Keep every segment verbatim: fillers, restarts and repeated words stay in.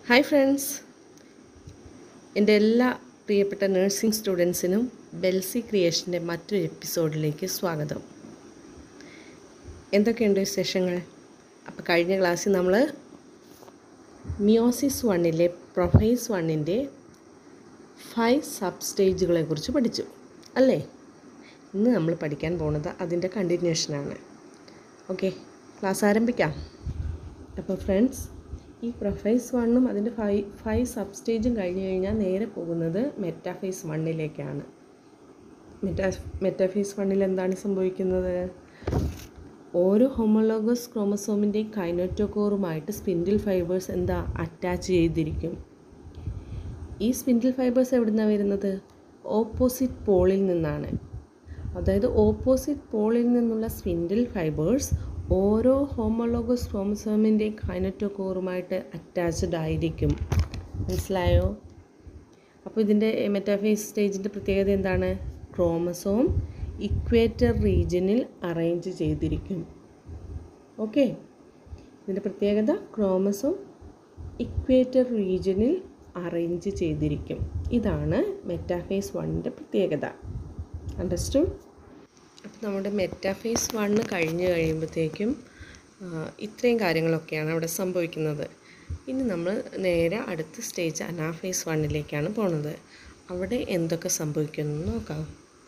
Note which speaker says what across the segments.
Speaker 1: Hi friends, എൻ്റെ എല്ലാ പ്രിയപ്പെട്ട നഴ്സിംഗ് സ്റ്റുഡൻസിനും ബെൽസി ക്രിയേഷൻ്റെ മറ്റൊരു എപ്പിസോഡിലേക്ക് സ്വാഗതം. എന്തൊക്കെയുണ്ട് വിശേഷങ്ങൾ? അപ്പോൾ കഴിഞ്ഞ ക്ലാസ്സിൽ നമ്മൾ മിയോസിസ് വണ്ണിലെ പ്രൊഫേസ് വണ്ണിൻ്റെ ഫൈവ് സബ് സ്റ്റേജുകളെ കുറിച്ച് പഠിച്ചു അല്ലേ? ഇന്ന് നമ്മൾ പഠിക്കാൻ പോകുന്നത് അതിൻ്റെ കണ്ടിന്യൂഷനാണ്. ഓക്കെ, ക്ലാസ് ആരംഭിക്കാം. അപ്പോൾ ഫ്രണ്ട്സ്, ഈ പ്രൊഫേസ് വണ്ണും അതിൻ്റെ ഫൈവ് ഫൈവ് സബ് സ്റ്റേജും കഴിഞ്ഞ് കഴിഞ്ഞാൽ നേരെ പോകുന്നത് മെറ്റാഫേസ് വണ്ണിലേക്കാണ്. മെറ്റാ മെറ്റാഫേസ് വണ്ണിൽ എന്താണ് സംഭവിക്കുന്നത്? ഓരോ ഹോമോലോഗസ് ക്രോമസോമിൻ്റെയും കൈനറ്റോകോറുമായിട്ട് സ്പിൻഡിൽ ഫൈബേഴ്സ് എന്താ അറ്റാച്ച് ചെയ്തിരിക്കും. ഈ സ്പിൻഡിൽ ഫൈബേഴ്സ് എവിടെ നിന്നാണ് വരുന്നത്? ഓപ്പോസിറ്റ് പോളിൽ നിന്നാണ്. അതായത് ഓപ്പോസിറ്റ് പോളിൽ നിന്നുള്ള സ്പിൻഡിൽ ഫൈബേഴ്സ് ഓരോ ഹോമോലോഗസ് ക്രോമസോമിൻ്റെയും കൈനറ്റോകോറുമായിട്ട് അറ്റാച്ച്ഡ് ആയിരിക്കും. മനസ്സിലായോ? അപ്പോൾ ഇതിൻ്റെ മെറ്റാഫേസ് സ്റ്റേജിൻ്റെ പ്രത്യേകത എന്താണ്? ക്രോമസോം ഇക്വേറ്റർ റീജിയനിൽ അറേഞ്ച് ചെയ്തിരിക്കും. ഓക്കെ, ഇതിൻ്റെ പ്രത്യേകത ക്രോമസോം ഇക്വേറ്റർ റീജിയനിൽ അറേഞ്ച് ചെയ്തിരിക്കും. ഇതാണ് മെറ്റാഫേസ് വണ്ണിൻ്റെ പ്രത്യേകത. അണ്ടർസ്റ്റുഡ്? അപ്പോൾ നമ്മുടെ മെറ്റാഫേസ് വണ്ണ് കഴിഞ്ഞ് കഴിയുമ്പോഴത്തേക്കും ഇത്രയും കാര്യങ്ങളൊക്കെയാണ് അവിടെ സംഭവിക്കുന്നത്. ഇനി നമ്മൾ നേരെ അടുത്ത സ്റ്റേജ് അനാഫേസ് വണ്ണിലേക്കാണ് പോകുന്നത്. അവിടെ എന്തൊക്കെ സംഭവിക്കുമെന്ന് നോക്കാം.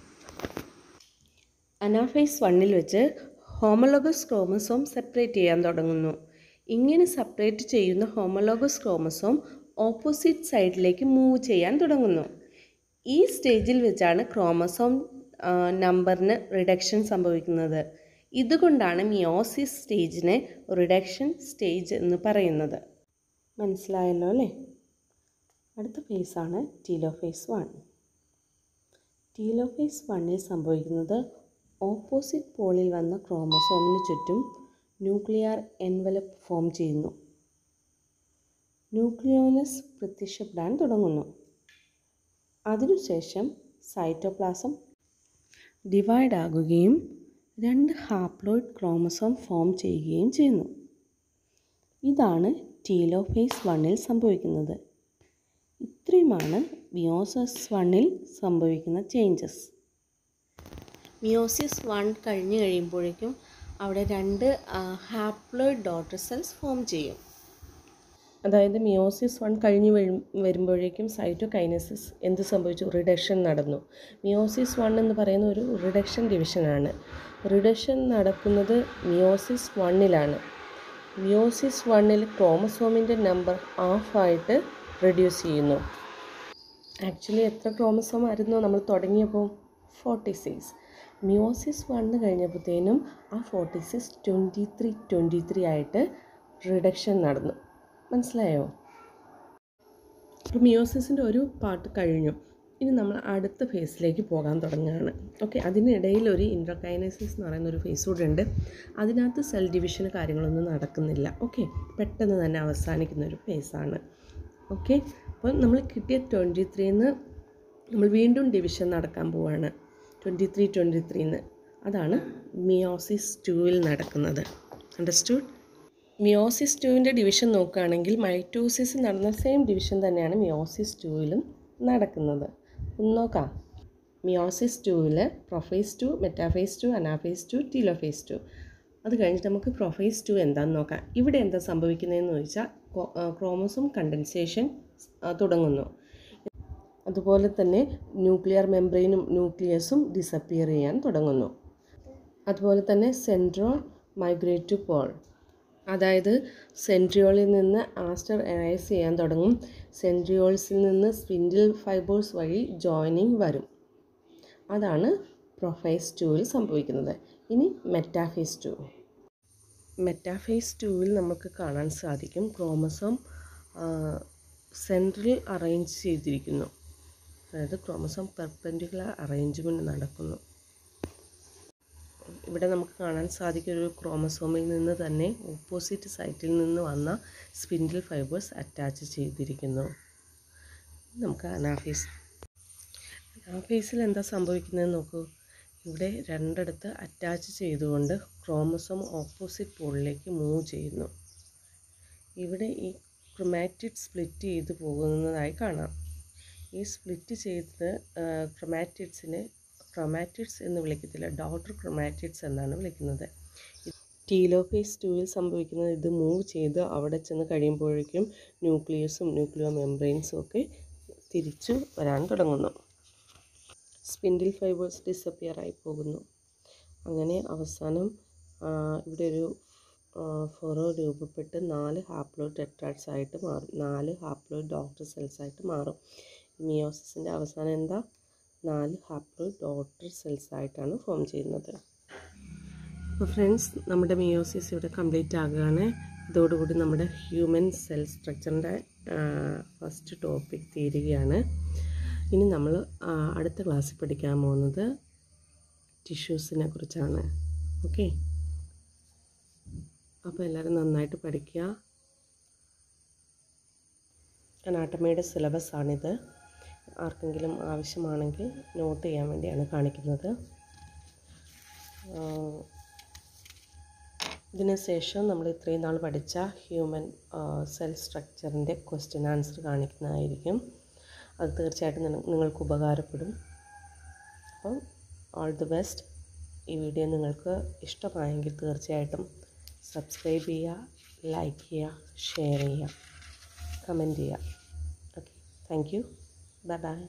Speaker 1: അനാഫേസ് വണ്ണിൽ വെച്ച് ഹോമോലോഗസ് ക്രോമസോം സെപ്പറേറ്റ് ചെയ്യാൻ തുടങ്ങുന്നു. ഇങ്ങനെ സെപ്പറേറ്റ് ചെയ്യുന്ന ഹോമോലോഗസ് ക്രോമസോം ഓപ്പോസിറ്റ് സൈഡിലേക്ക് മൂവ് ചെയ്യാൻ തുടങ്ങുന്നു. ഈ സ്റ്റേജിൽ വെച്ചാണ് ക്രോമസോം നമ്പറിന് റിഡക്ഷൻ സംഭവിക്കുന്നത്. ഇതുകൊണ്ടാണ് മിയോസിസ് സ്റ്റേജിനെ റിഡക്ഷൻ സ്റ്റേജ് എന്ന് പറയുന്നത്. മനസ്സിലായല്ലോ അല്ലേ? അടുത്ത ഫേസാണ് ടീലോഫേസ് വൺ. ടീലോഫേസ് വണ്ണിൽ സംഭവിക്കുന്നത് ഓപ്പോസിറ്റ് പോളിൽ വന്ന ക്രോമസോമിന് ചുറ്റും ന്യൂക്ലിയർ എൻവലപ്പ് ഫോം ചെയ്യുന്നു. ന്യൂക്ലിയോലസ് പ്രത്യക്ഷപ്പെടാൻ തുടങ്ങുന്നു. അതിനുശേഷം സൈറ്റോപ്ലാസം ഡിവൈഡ് ആകുകയും രണ്ട് ഹാപ്ലോയിഡ് ക്രോമസോം ഫോം ചെയ്യുകയും ചെയ്യുന്നു. ഇതാണ് ടീലോഫേസ് വണ്ണിൽ സംഭവിക്കുന്നത്. ഇത്രയുമാണ് മിയോസിസ് വണ്ണിൽ സംഭവിക്കുന്ന ചേഞ്ചസ്. മിയോസിസ് വൺ കഴിഞ്ഞ് കഴിയുമ്പോഴേക്കും അവിടെ രണ്ട് ഹാപ്ലോയിഡ് ഡോട്ടർ സെൽസ് ഫോം ചെയ്യും. അതായത് മിയോസിസ് വൺ കഴിഞ്ഞ് വരും വരുമ്പോഴേക്കും സൈറ്റോകൈനസിസ് എന്ത് സംഭവിച്ചു? റിഡക്ഷൻ നടന്നു. മിയോസിസ് വൺ എന്ന് പറയുന്ന ഒരു റിഡക്ഷൻ ഡിവിഷനാണ്. റിഡക്ഷൻ നടക്കുന്നത് മിയോസിസ് വണ്ണിലാണ്. മിയോസിസ് വണ്ണിൽ ക്രോമസോമിൻ്റെ നമ്പർ ഹാഫായിട്ട് റെഡ്യൂസ് ചെയ്യുന്നു. ആക്ച്വലി എത്ര ക്രോമസോം ആയിരുന്നു നമ്മൾ തുടങ്ങിയപ്പോൾ? Forty six. മിയോസിസ് വണ്ണ് കഴിഞ്ഞപ്പോഴത്തേനും ആ forty six twenty three twenty three ആയിട്ട് റിഡക്ഷൻ നടന്നു. മനസ്സിലായോ? അപ്പോൾ മിയോസിസിൻ്റെ ഒരു പാർട്ട് കഴിഞ്ഞു. ഇനി നമ്മൾ അടുത്ത ഫേസിലേക്ക് പോകാൻ തുടങ്ങുകയാണ്. ഓക്കെ, അതിനിടയിൽ ഒരു ഇൻട്രകൈനസിസ് എന്ന് പറയുന്ന ഒരു ഫേസ് കൂടെ ഉണ്ട്. അതിനകത്ത് സെൽ ഡിവിഷന് കാര്യങ്ങളൊന്നും നടക്കുന്നില്ല. ഓക്കെ, പെട്ടെന്ന് തന്നെ അവസാനിക്കുന്ന ഒരു ഫേസാണ്. ഓക്കെ, അപ്പോൾ നമ്മൾ കിട്ടിയ ട്വൻറ്റി ത്രീന്ന് നമ്മൾ വീണ്ടും ഡിവിഷൻ നടക്കാൻ പോവുകയാണ്. ട്വൻറ്റി ത്രീ ട്വൻറ്റി ത്രീന്ന് അതാണ് മിയോസിസ് ടൂവിൽ നടക്കുന്നത്. അണ്ടർസ്റ്റുഡ്? മിയോസിസ് ടൂവിൻ്റെ ഡിവിഷൻ നോക്കുകയാണെങ്കിൽ മൈറ്റോസിസ് നടന്ന സെയിം ഡിവിഷൻ തന്നെയാണ് മിയോസിസ് ടൂവിലും നടക്കുന്നത്. ഒന്ന് നോക്കാം. മിയോസിസ് ടൂവിൽ prophase two, metaphase two, anaphase two, telophase two. അത് കഴിഞ്ഞിട്ട് നമുക്ക് പ്രൊഫേസ് ടു എന്താണെന്ന് നോക്കാം. ഇവിടെ എന്താ സംഭവിക്കുന്നതെന്ന് ചോദിച്ചാൽ ക്രോമസോം കണ്ടൻസേഷൻ തുടങ്ങുന്നു. അതുപോലെ തന്നെ ന്യൂക്ലിയർ മെംബ്രെയിനും ന്യൂക്ലിയസും ഡിസപ്പിയർ ചെയ്യാൻ തുടങ്ങുന്നു. അതുപോലെ തന്നെ സെൻട്രോൾ മൈഗ്രേറ്റ് ടു പോൾ. അതായത് സെൻട്രിയോളിൽ നിന്ന് ആസ്റ്റർ എറൈസ് ചെയ്യാൻ തുടങ്ങും. സെൻട്രിയോൾസിൽ നിന്ന് സ്പിൻഡിൽ ഫൈബേഴ്സ് വഴി ജോയിനിങ് വരും. അതാണ് പ്രൊഫേസ് ടൂവിൽ സംഭവിക്കുന്നത്. ഇനി മെറ്റാഫേസ് ടു. മെറ്റാഫേസ് ടൂവിൽ നമുക്ക് കാണാൻ സാധിക്കും ക്രോമസോം സെൻട്രൽ അറേഞ്ച് ചെയ്തിരിക്കുന്നു. അതായത് ക്രോമസോം പെർപെൻഡിക്കുലർ അറേഞ്ച്മെൻറ്റ് നടക്കുന്നു. ഇവിടെ നമുക്ക് കാണാൻ സാധിക്കും ഒരു ക്രോമസോമിൽ നിന്ന് തന്നെ ഓപ്പോസിറ്റ് സൈറ്റിൽ നിന്ന് വന്ന സ്പിൻഡിൽ ഫൈബേഴ്സ് അറ്റാച്ച് ചെയ്തിരിക്കുന്നു. നമുക്ക് അനാഫേസ് അനാഫേസിൽ എന്താ സംഭവിക്കുന്നതെന്ന് നോക്കൂ. ഇവിടെ രണ്ടിടത്ത് അറ്റാച്ച് ചെയ്തുകൊണ്ട് ക്രോമസോം ഓപ്പോസിറ്റ് പോളിലേക്ക് മൂവ് ചെയ്യുന്നു. ഇവിടെ ഈ ക്രൊമാറ്റിഡ് സ്പ്ലിറ്റ് ചെയ്ത് പോകുന്നതായി കാണാം. ഈ സ്പ്ലിറ്റ് ചെയ്തത് ക്രൊമാറ്റിഡ്സിനെ ക്രൊമാറ്റിഡ്സ് എന്ന് വിളിക്കത്തില്ല, ഡോട്ടർ ക്രൊമാറ്റിഡ്സ് എന്നാണ് വിളിക്കുന്നത്. ടീലോഫേസ് ടൂവിൽ സംഭവിക്കുന്നത് ഇത് മൂവ് ചെയ്ത് അവിടെ ചെന്ന് കഴിയുമ്പോഴേക്കും ന്യൂക്ലിയസും ന്യൂക്ലിയോ മെംബ്രെയിൻസും ഒക്കെ തിരിച്ചു വരാൻ തുടങ്ങുന്നു. സ്പിൻഡിൽ ഫൈബേഴ്സ് ഡിസപ്പിയർ ആയി പോകുന്നു. അങ്ങനെ അവസാനം ഇവിടെ ഒരു ഫൊറോ രൂപപ്പെട്ട് നാല് ഹാപ്ലോയിഡ് ടെട്രാഡ്സ് ആയിട്ട് മാറും, നാല് ഹാപ്ലോയിഡ് ഡോട്ടർ സെൽസ് ആയിട്ട് മാറും. മിയോസിസിൻ്റെ അവസാനം എന്താ, നാല് ഹാപ്ലോയിഡ് ഡോട്ടർ സെൽസ് ആയിട്ടാണ് ഫോം ചെയ്യുന്നത്. അപ്പോൾ ഫ്രണ്ട്സ്, നമ്മുടെ മിയോസിസ് ഇവിടെ കംപ്ലീറ്റ് ആകുകയാണ്. ഇതോടുകൂടി നമ്മുടെ ഹ്യൂമൻ സെൽ സ്ട്രക്ചറിൻ്റെ ഫസ്റ്റ് ടോപ്പിക് തീരുകയാണ്. ഇനി നമ്മൾ അടുത്ത ക്ലാസ്സിൽ പഠിക്കാൻ പോകുന്നത് ടിഷ്യൂസിനെ കുറിച്ചാണ്. ഓക്കെ, അപ്പോൾ എല്ലാവരും നന്നായിട്ട് പഠിക്കുക. അനാട്ടമിയുടെ സിലബസ് ആണിത്. ആർക്കെങ്കിലും ആവശ്യമാണെങ്കിൽ നോട്ട് ചെയ്യാൻ വേണ്ടിയാണ് കാണിക്കുന്നത്. ഇതിന് ശേഷം നമ്മൾ ഇത്രയും നാൾ പഠിച്ച ഹ്യൂമൻ സെൽ സ്ട്രക്ചറിൻ്റെ ക്വസ്റ്റ്യൻ ആൻസർ കാണിക്കുന്നതായിരിക്കും. അത് തീർച്ചയായിട്ടും നിങ്ങൾക്ക് ഉപകാരപ്പെടും. അപ്പം ഓൾ ദി ബെസ്റ്റ്. ഈ വീഡിയോ നിങ്ങൾക്ക് ഇഷ്ടമായെങ്കിൽ തീർച്ചയായിട്ടും സബ്സ്ക്രൈബ് ചെയ്യുക, ലൈക്ക് ചെയ്യുക, ഷെയർ ചെയ്യുക, കമൻറ്റ് ചെയ്യുക. Okay, thank you, bye bye.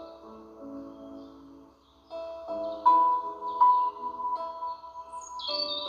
Speaker 2: you.